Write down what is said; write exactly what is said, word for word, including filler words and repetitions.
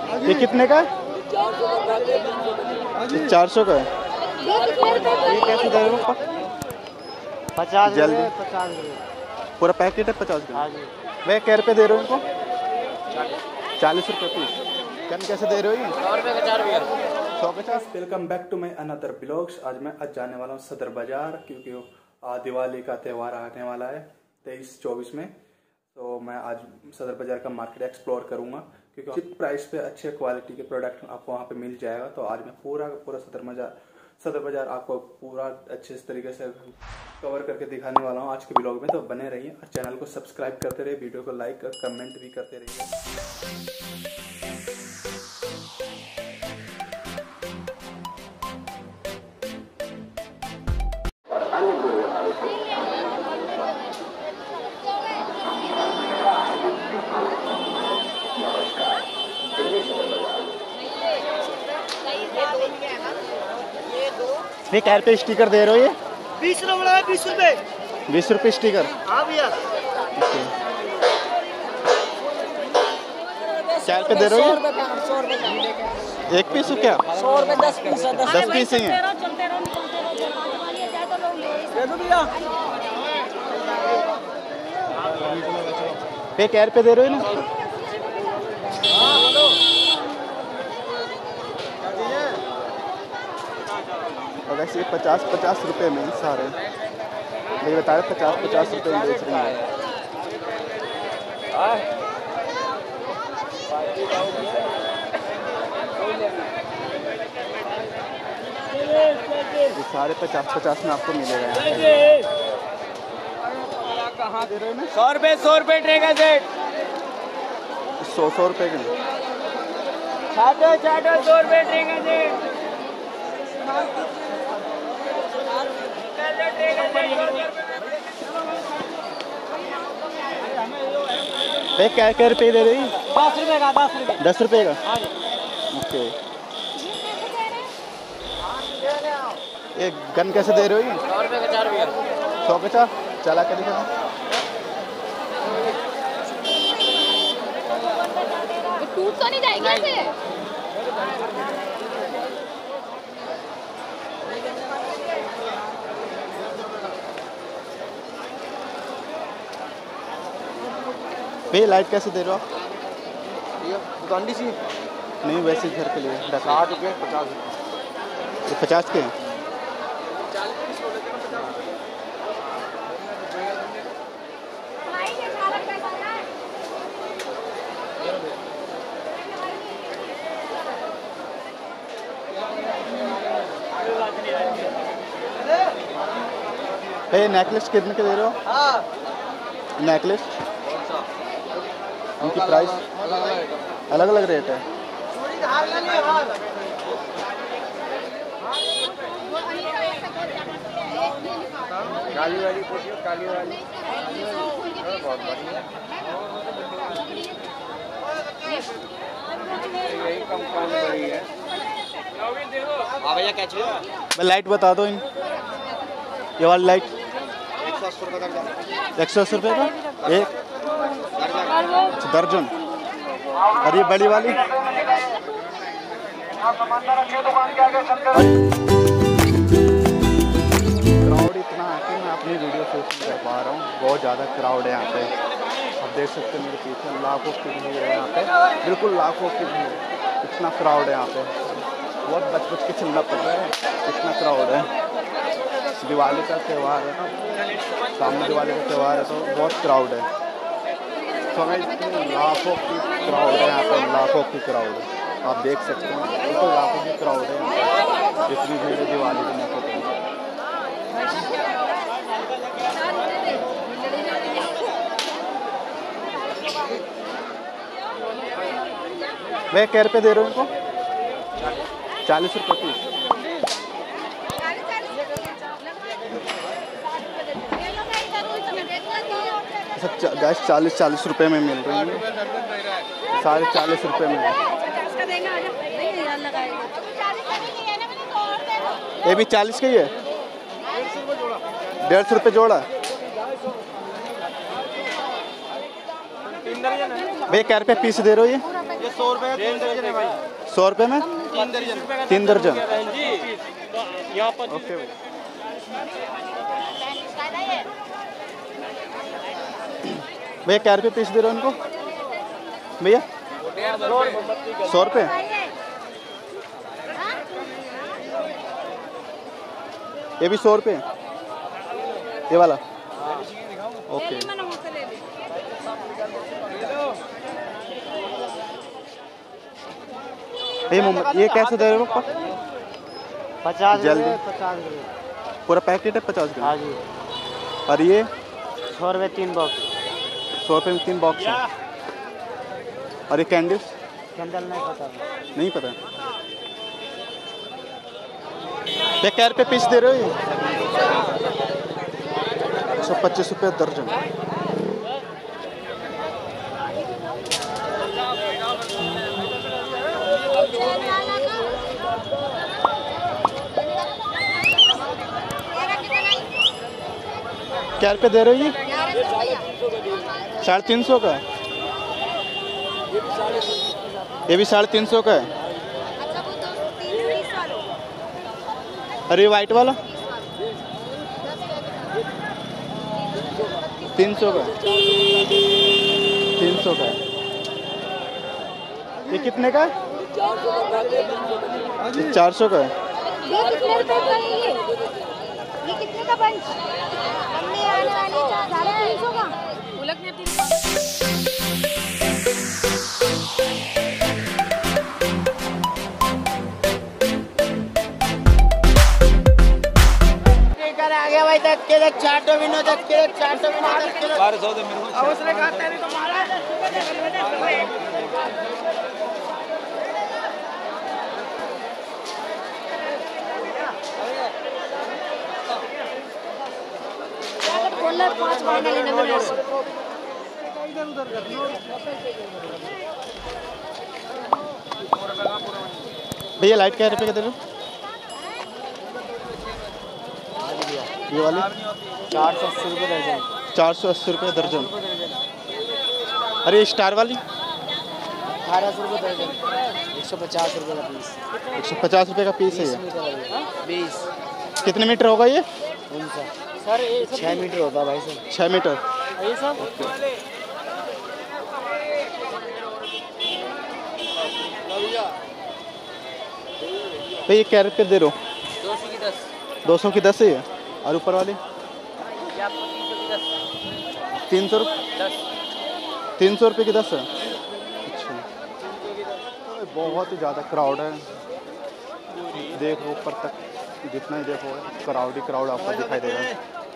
ये कितने का है? चार सौ का है। ये कैसे दे रहे हो? पचास जल्दी पचास रुपये पूरा पैकेट है पचास का। हाँ जी। वह कै रुपये दे रहे हो इनको? चालीस रुपये पीस। कम कैसे दे रहे हो ये? सौ रुपये का चार भैया। सौ पचास। Welcome back to my another blogs. आज मैं आज जाने वाला हूँ सदर बाजार, क्योंकि दिवाली का त्यौहार आने वाला है तेईस चौबीस में। तो मैं आज सदर बाजार का मार्केट एक्सप्लोर करूंगा, क्योंकि चिप प्राइस पे अच्छे क्वालिटी के प्रोडक्ट आपको वहाँ पे मिल जाएगा। तो आज मैं पूरा पूरा सदर बाजार सदर बाजार आपको पूरा अच्छे तरीके से कवर करके दिखाने वाला हूँ आज के ब्लॉग में। तो बने रहिए और चैनल को सब्सक्राइब करते रहिए, वीडियो को लाइक और कमेंट भी करते रहिए। ये क्या रुपये स्टिकर दे रहे हो? ये बीस रुपये बीस रुपये बीस रुपये स्टिकर। हाँ भैया। क्या रुपये दे रहे हो? एक पीस क्या? सौ रुपये दस पीस दस पीस ही हैं। ये क्या रुपये दे रहे हो ना? और वैसे पचास पचास रुपये में सारे ये बता रहे पचास पचास रुपये में बेच रही है। ये सारे पचास पचास में आपको मिलेगा। कहाँ दे रहे हो ना? सौ रुपये सौ रुपये ट्रे का सेट। सौ सौ रुपये के छाटो छाटो सौ रुपये ट्रे का सेट। क्या क्या रुपये दे रही? दस रुपये का दस रुपये दस रुपये का। ओके। ये गन कैसे दे रहे हो? ये सौ रुपये का चार भैया। सौ का चार चला के दिखा। टूट तो नहीं जाएगा इसे? भैया लाइट कैसे दे रहे हो आप? दुकान सी नहीं, वैसे घर के लिए साठ रुपये पचास रुपये। ये पचास के हैं। भैया नेकलेस कितने के दे रहे हो? नेकलेस उनकी प्राइस अलग अलग रेट है। काली वाली पूछिए, काली वाली बहुत बढ़िया। यही कम कम बड़ी है। हाँ भैया क्या चाहिए? लाइट बता दो इन। ये वाली लाइट एक सौ अस्सी रुपये का। एक सौ अस्सी रुपये का एक दर्जन। और ये बड़ी वाली क्राउड इतना है कि मैं अपनी वीडियो शूट नहीं कर पा रहा हूँ। बहुत ज़्यादा क्राउड है यहाँ पे। आप देख सकते हैं मेरे पीछे लाखों की भीड़ है यहाँ पे, बिल्कुल लाखों की भीड़। इतना क्राउड है यहाँ पे, बहुत बच बच के चलना पड़ रहा है, इतना क्राउड है। दिवाली का त्यौहार है ना, सामने दिवाली का त्यौहार है, तो बहुत क्राउड है। तो लाखों की क्राउड है यहाँ पे, लाखों की क्राउड है। आप देख सकते हैं बिल्कुल लाखों की क्राउड है यहाँ पे। इतनी भीड़ है दिवाली के मौके पर। वह कै रुपये दे रहे हो इनको? चालीस रुपये पीस। अच्छा गैस चालीस चालीस रुपए में मिल रही है, साढ़े चालीस रुपए में। ये भी चालीस का ही है, डेढ़ सौ रुपये जोड़ा। भैया क्या रुपये पीस दे रहे हो ये? ये सौ रुपये तीन दर्जन है भाई। सौ रुपये में तीन दर्जन। तीन दर्जन। यहाँ पर ओके भाई। भैया क्या रुपये पीस दे रहे हो इनको भैया? सौ रुपये। ये भी सौ रुपये ये वाला? ओके। ये मोमो ये कैसे दे रहे हो? पचास जल्दी। पचास रुपये पूरा पैकेट है पचास ग्राम? हाँ जी। और ये सौ रुपये तीन बॉक्स। सौ रुपये में तीन बॉक्स है। और ये कैंडल्स? कैंडल नहीं पता। नहीं पता। ये क्या रुपये पीस दे रहे हो? एक सौ पच्चीस रुपये दर्जन। क्या रुपये दे रहे हो ये? साढ़े तीन सौ का? ये भी साढ़े तीन सौ का है। अरे वाइट वाला तीन सौ का? तीन सौ का। ये कितने का है? चार सौ का है। ये कितने रुपए का है ये? ये कितने का बंच? हमने आने वाली साढ़े तीन सौ का। उलट ने तीन सौ। आ गया भाई तक के चार सौ बिनो तक के चार सौ बिनो तक के बारह सौ दे मेरे को अवसर का तेरी तो मारा बोला पांच महीने लेने में भैया लाइट क्या रुपये का दे रहे हो? ये वाली चार सौ अस्सी रुपये दर्जन। चार सौ अस्सी रुपये दर्जन। अरे ये स्टार वाली अठारह सौ रुपये दर्जन। एक सौ पचास रुपये का पीस। एक सौ पचास रुपये का पीस है ये। बीस। कितने मीटर होगा ये? उनसा सर ये छः मीटर होता है भाई सर। छः मीटर। ये सब भाई ये क्या रुपये दे रहे हो? दो सौ की दस। दो सौ की दस है ये। और ऊपर वाली तीन सौ तीन सौ रुपये की दस है। अच्छा बहुत ही ज़्यादा क्राउड है। देखो ऊपर तक जितना ही देखो क्राउड ही क्राउड आपको दिखाई देगा।